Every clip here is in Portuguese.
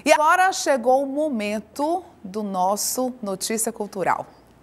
E agora chegou o momento do nosso Notícia Cultural.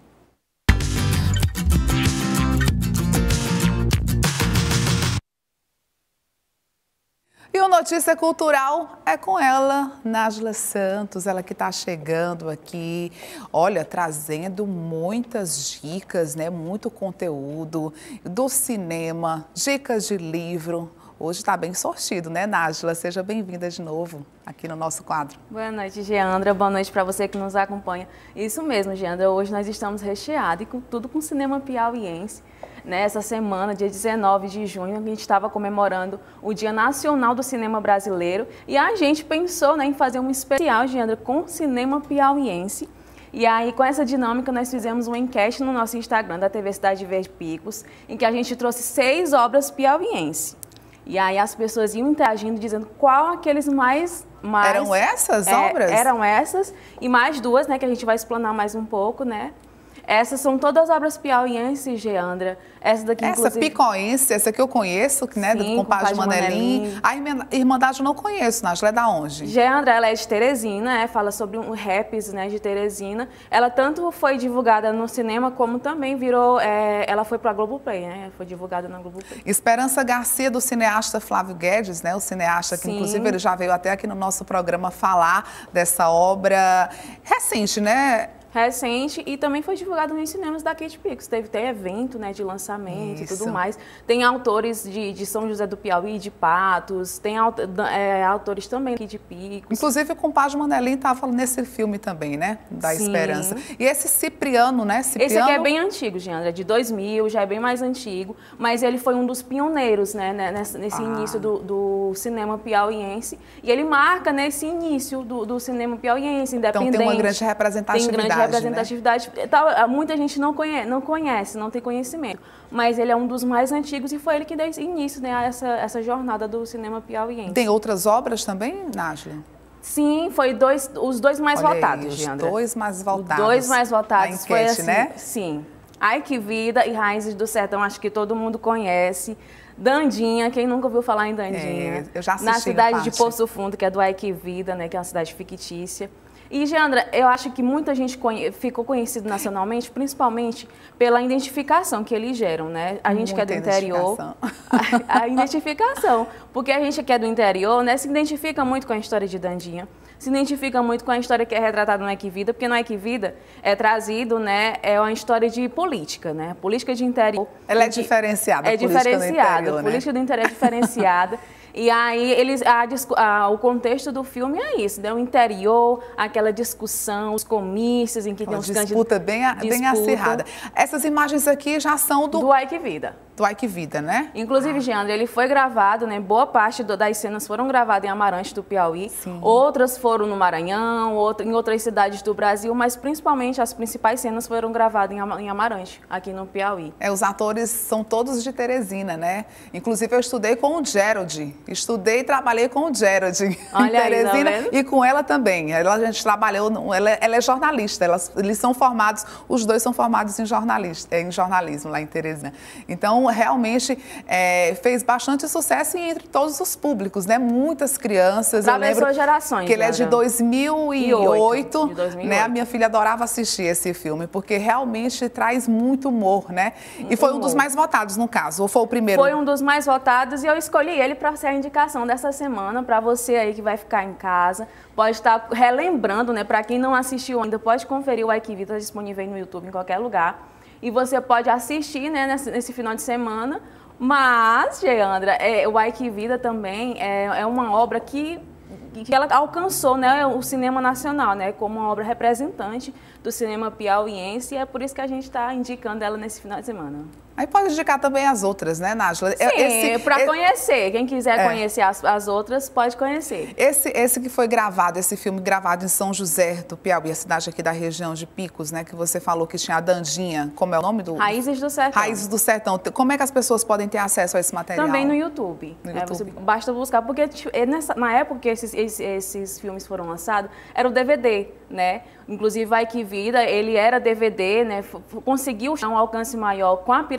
E o Notícia Cultural é com ela, Nájila Santos, ela que está chegando aqui, olha, trazendo muitas dicas, né? Muito conteúdo do cinema, dicas de livro. Hoje está bem sortido, né, Nájila? Seja bem-vinda de novo aqui no nosso quadro. Boa noite, Geandra. Boa noite para você que nos acompanha. Isso mesmo, Geandra. Hoje nós estamos recheados e tudo com cinema piauiense. Nessa semana, dia 19 de junho, a gente estava comemorando o Dia Nacional do Cinema Brasileiro e a gente pensou, né, em fazer um especial, Geandra, com cinema piauiense. E aí, com essa dinâmica, nós fizemos uma enquete no nosso Instagram da TV Cidade Verde Picos, em que a gente trouxe 6 obras piauienses. E aí as pessoas iam interagindo, dizendo qual aqueles mais... Eram essas obras? Eram essas, e mais 2, né, que a gente vai explanar mais um pouco, né? Essas são todas obras piauienses, Geandra. Essa daqui, inclusive... picoense, essa que eu conheço, né, do compadre Manelim. A Irmandade eu não conheço, Nájila, é da onde? Geandra, ela é de Teresina, fala sobre um raps, né, de Teresina. Ela tanto foi divulgada no cinema, como também virou... ela foi para a Globoplay, né? Foi divulgada na Globoplay. Esperança Garcia, do cineasta Flávio Guedes, né? O cineasta que, inclusive, ele já veio até aqui no nosso programa falar dessa obra recente, né? Recente, e também foi divulgado nos cinemas da Kate Picos. Teve evento, né, de lançamento e tudo mais. Tem autores de São José do Piauí, de Patos, tem autores também aqui de Picos. Inclusive o compadre Manelim estava nesse filme também, né, da Esperança. E esse Cipriano, né? Esse aqui é bem antigo, Geandra, de 2000, já é bem mais antigo, mas ele foi um dos pioneiros, né, nesse início do cinema piauiense. E ele marca, né, esse início do cinema piauiense, independente. Então tem uma grande representatividade. Representatividade, né? Muita gente não conhece, não tem conhecimento, mas ele é um dos mais antigos e foi ele que deu início, né, a essa jornada do cinema piauiense. Tem outras obras também, Nájila? Sim, foi os dois mais votados, Geandra. Os dois mais votados. Os dois mais votados. A enquete, foi assim, né? Sim. Ai Que Vida e Raízes do Sertão, acho que todo mundo conhece. Dandinha, quem nunca ouviu falar em Dandinha? Eu já assisti. Na cidade de Poço Fundo, que é do Ai Que Vida, né, que é uma cidade fictícia. E, Geandra, eu acho que muita gente ficou conhecido nacionalmente, principalmente pela identificação que eles geram, né? A gente que é do interior, a identificação, porque a gente que é do interior, né, se identifica muito com a história de Dandinha, se identifica muito com a história que é retratada no Ai Que Vida, porque no Ai Que Vida é trazido, né, é uma história de política, né? Política de interior. Ela é diferenciada, a política do interior é diferenciada. E aí, o contexto do filme é isso, né? O interior, aquela discussão, os comícios em que tem os candidatos. Disputa bem acirrada. Essas imagens aqui já são do Ai Que Vida. Do Ai Que Vida, né? Inclusive, Geandra, ele foi gravado, né? Boa parte das cenas foram gravadas em Amarante do Piauí. Sim. Outras foram no Maranhão, em outras cidades do Brasil, mas principalmente as principais cenas foram gravadas em Amarante, aqui no Piauí. Os atores são todos de Teresina, né? Inclusive, eu estudei com o Gerald. Estudei e trabalhei com o Gerald em Teresina, e com ela também. A gente trabalhou, ela é jornalista, eles são formados, os dois são formados em jornalismo lá em Teresina. Então, realmente fez bastante sucesso entre todos os públicos, né? Muitas crianças. Atravessou gerações. Que ele é de 2008, de 2008. Né? A minha filha adorava assistir esse filme, porque realmente traz muito humor, né? E foi um dos mais votados, no caso, ou foi o primeiro? Foi um dos mais votados e eu escolhi ele para ser a indicação dessa semana, para você aí que vai ficar em casa. Pode estar relembrando, né? Para quem não assistiu ainda, pode conferir o Ai Que Vida, está disponível no YouTube, em qualquer lugar. E você pode assistir, né, nesse final de semana. Mas, Geandra, o Ai Que Vida também é uma obra que ela alcançou, né, o cinema nacional, né, como uma obra representante do cinema piauiense. E é por isso que a gente está indicando ela nesse final de semana. Aí pode indicar também as outras, né, Nájila? Sim, para conhecer. Quem quiser conhecer as outras, pode conhecer. Esse que foi gravado, esse filme gravado em São José do Piauí, a cidade aqui da região de Picos, né, que você falou que tinha a Dandinha, como é o nome do... Raízes do Sertão. Raízes do Sertão. Como é que as pessoas podem ter acesso a esse material? Também no YouTube. Você basta buscar, porque na época que esses filmes foram lançados, era o DVD, né? Inclusive, Ai Que Vida, ele era DVD, né? Conseguiu um alcance maior com a pirataria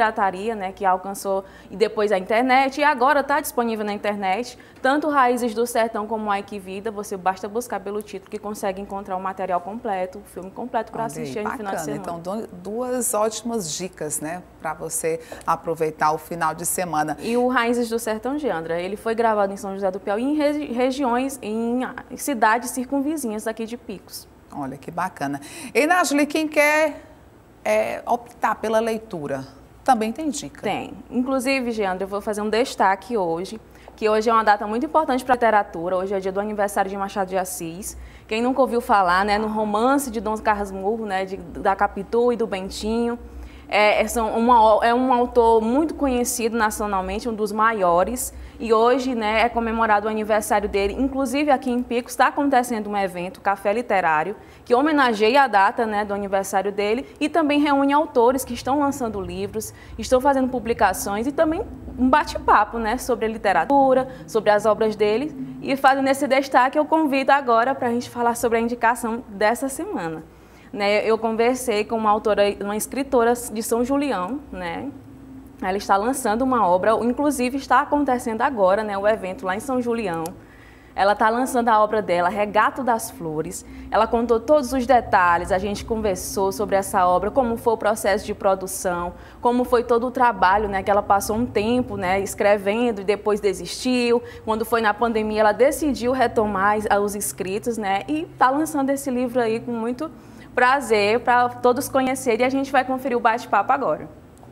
pirataria, né, que alcançou e depois a internet, e agora está disponível na internet, tanto Raízes do Sertão como Ai Que Vida, você basta buscar pelo título que consegue encontrar o material completo, o filme completo para assistir no final de semana. Então, duas ótimas dicas, né, para você aproveitar o final de semana. E o Raízes do Sertão, Geandra, ele foi gravado em São José do Piauí, em regiões, em cidades circunvizinhas aqui de Picos. Olha que bacana. E Nájili, quem quer optar pela leitura, também tem dica? Tem. Inclusive, Geandra, eu vou fazer um destaque hoje, que hoje é uma data muito importante para a literatura, hoje é dia do aniversário de Machado de Assis. Quem nunca ouviu falar, né, no romance de Dom Casmurro, né, da Capitu e do Bentinho, é um autor muito conhecido nacionalmente, um dos maiores, e hoje, né, é comemorado o aniversário dele. Inclusive aqui em Picos está acontecendo um evento, Café Literário, que homenageia a data, né, do aniversário dele e também reúne autores que estão lançando livros, estão fazendo publicações e também um bate-papo, né, sobre a literatura, sobre as obras dele. E fazendo esse destaque, eu convido agora para a gente falar sobre a indicação dessa semana. Eu conversei com uma autora, uma escritora de São Julião, né? Ela está lançando uma obra, inclusive está acontecendo agora, né, o evento lá em São Julião. Ela está lançando a obra dela, Regato das Flores. Ela contou todos os detalhes, a gente conversou sobre essa obra, como foi o processo de produção, como foi todo o trabalho, né, que ela passou um tempo, né, escrevendo e depois desistiu. Quando foi na pandemia, ela decidiu retomar os escritos, né, e está lançando esse livro aí com muito prazer para todos conhecerem, e a gente vai conferir o bate-papo agora.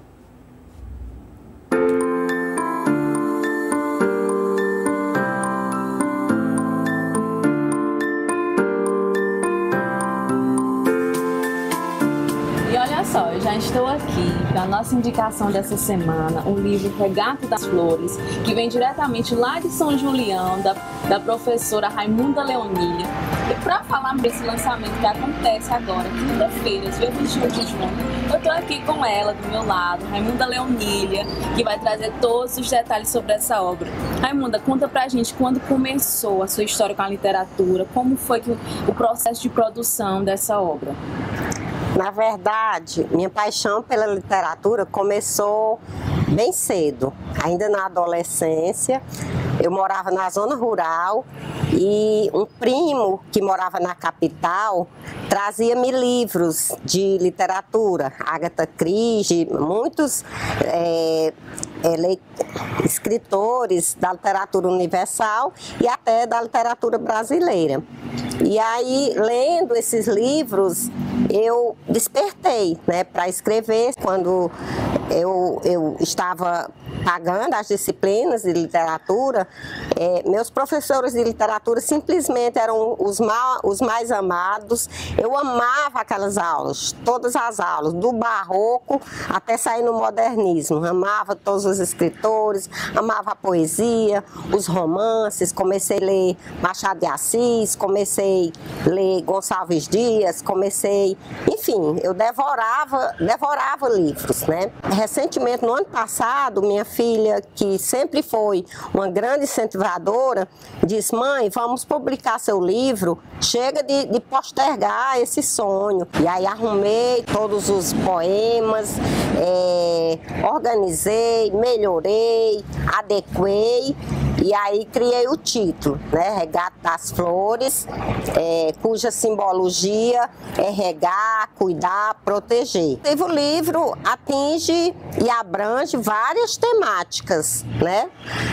E olha só, eu já estou aqui para a nossa indicação dessa semana, o livro Regato das Flores, que vem diretamente lá de São Julião, da professora Raimunda Leonília. E para falar desse lançamento que acontece agora, quinta-feira, dia 21 de junho, eu estou aqui com ela, do meu lado, Raimunda Leonília, que vai trazer todos os detalhes sobre essa obra. Raimunda, conta pra gente quando começou a sua história com a literatura, como foi o processo de produção dessa obra? Na verdade, minha paixão pela literatura começou bem cedo, ainda na adolescência. Eu morava na zona rural e um primo que morava na capital trazia-me livros de literatura, Agatha Christie, muitos escritores da literatura universal e até da literatura brasileira. E aí, lendo esses livros, eu despertei, né, para escrever. Quando eu estava pagando as disciplinas de literatura, meus professores de literatura simplesmente eram os mais amados. Eu amava aquelas aulas, todas as aulas, do barroco até sair no modernismo. Amava todos os escritores, amava a poesia, os romances. Comecei a ler Machado de Assis, comecei a ler Gonçalves Dias, enfim, eu devorava livros, né? Recentemente, no ano passado, minha filha, que sempre foi uma grande incentivadora, disse: mãe, vamos publicar seu livro, chega de postergar esse sonho. E aí arrumei todos os poemas, organizei, melhorei, adequei, e aí criei o título, né? Regato das Flores, cuja simbologia é regar, cuidar, proteger. O livro atinge e abrange várias temáticas, né?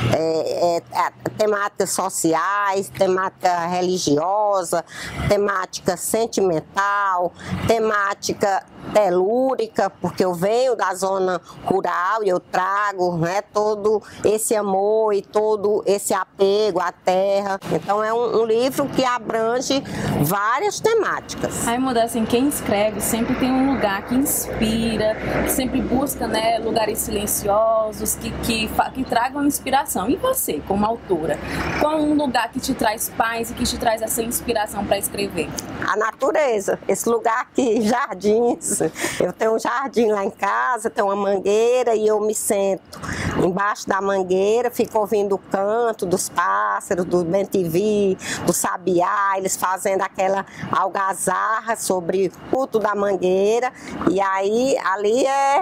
Temáticas sociais, temática religiosa, temática sentimental, temática telúrica, porque eu venho da zona rural e eu trago, né, todo esse amor e todo esse apego à terra. Então é um livro que abrange várias temáticas. Raimunda, assim, quem escreve sempre tem um lugar que inspira, que sempre busca, né, lugares silenciosos, que tragam inspiração. E você, como autora, qual é um lugar que te traz paz e que te traz essa inspiração para escrever? A natureza, esse lugar aqui, jardins. Eu tenho um jardim lá em casa, tenho uma mangueira e eu me sento embaixo da mangueira, fico ouvindo o canto dos pássaros, do bem-te-vi, do sabiá, eles fazendo aquela algazarra sobre o culto da mangueira. E aí, ali é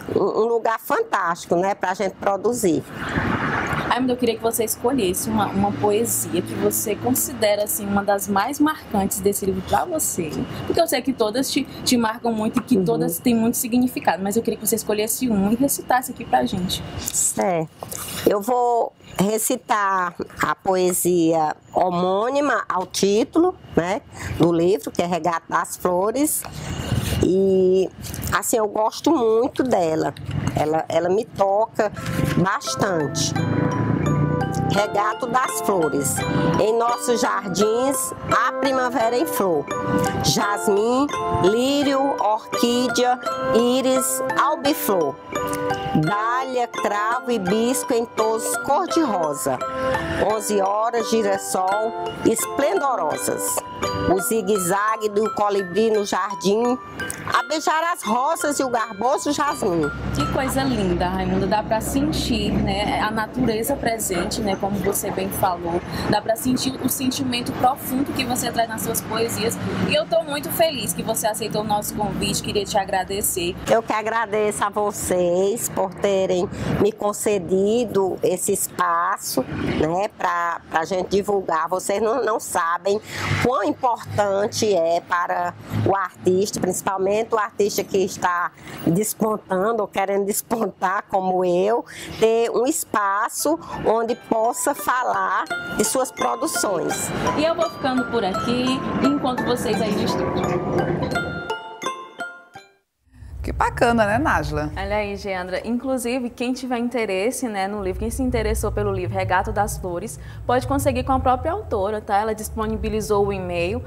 um lugar fantástico, né, para a gente produzir. Raimunda, eu queria que você escolhesse uma poesia que você considera assim, uma das mais marcantes desse livro para você. Porque eu sei que todas te marcam muito e que todas têm muito significado, mas eu queria que você escolhesse uma e recitasse aqui pra gente. Certo. Eu vou recitar a poesia homônima ao título, né, do livro, que é Regato das Flores. E assim, eu gosto muito dela. Ela me toca bastante. Regato das Flores. Em nossos jardins, a primavera em flor. Jasmim, lírio, orquídea, íris, albiflor. Dália, cravo, hibisco em tons cor-de-rosa. 11 horas, girassol, esplendorosas. O zigue-zague do colibri no jardim, a beijar as rosas e o garboso jasmim. Que coisa linda, Raimunda. Dá para sentir, né, a natureza presente, né, como você bem falou. Dá para sentir o sentimento profundo que você traz nas suas poesias. E eu estou muito feliz que você aceitou o nosso convite. Queria te agradecer. Eu que agradeço a vocês por terem me concedido esse espaço, né, para a gente divulgar. Vocês não sabem quão importante é para o artista, principalmente o artista que está despontando ou querendo despontar como eu, ter um espaço onde possa falar de suas produções. E eu vou ficando por aqui, enquanto vocês aí no estúdio. Que bacana, né, Nájila? Olha aí, Geandra. Inclusive, quem tiver interesse, né, no livro, quem se interessou pelo livro Regato das Flores, pode conseguir com a própria autora, tá? Ela disponibilizou o e-mail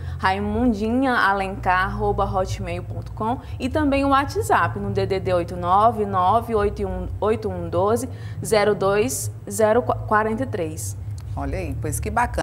raimundinhaalencar@hotmail.com e também o WhatsApp no DDD 89981120243. Olha aí, pois que bacana.